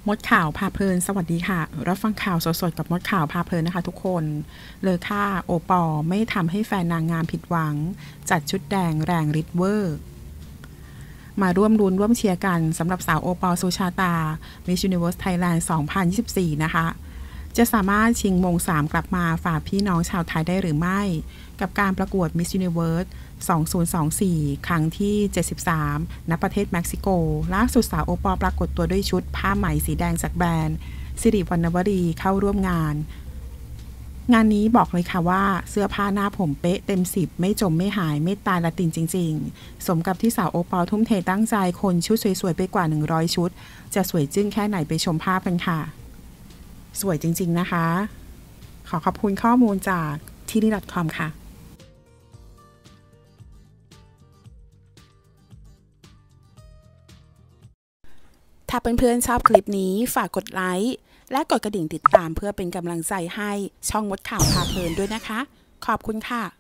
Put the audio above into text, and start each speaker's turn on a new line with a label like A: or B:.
A: มดข่าวพาเพลินสวัสดีค่ะรับฟังข่าวสดๆกับมดข่าวพาเพลินนะคะทุกคนเลยค่ะโอปอไม่ทำให้แฟนนางงามผิดหวังจัดชุดแดงแรงฤทธิ์เวอร์มาร่วมลุ้นร่วมเชียร์กันสำหรับสาวโอปอสุชาตา Miss Universe Thailand 2024 นะคะจะสามารถชิงมง3กลับมาฝากพี่น้องชาวไทยได้หรือไม่กับการประกวด Miss Universe 2024 ครั้งที่ 73 ณ ประเทศเม็กซิโกล่าสุดสาวโอปอปรากฏตัวด้วยชุดผ้าไหมสีแดงจากแบรนด์สิริวรรณวรีเข้าร่วมงานนี้บอกเลยค่ะว่าเสื้อผ้าหน้าผมเป๊ะเต็ม10ไม่จมไม่หายไม่ตายละตินจริงๆสมกับที่สาวโอปอทุ่มเทตั้งใจคนชุดสวยๆไปกว่า100ชุดจะสวยจึ้งแค่ไหนไปชมภาพกันค่ะสวยจริงๆนะคะขอบคุณข้อมูลจากที่นี่ .com ค่ะถ้าเพื่อนๆชอบคลิปนี้ฝากกดไลค์และกดกระดิ่งติดตามเพื่อเป็นกำลังใจให้ช่องมดข่าวพาเพลินด้วยนะคะขอบคุณค่ะ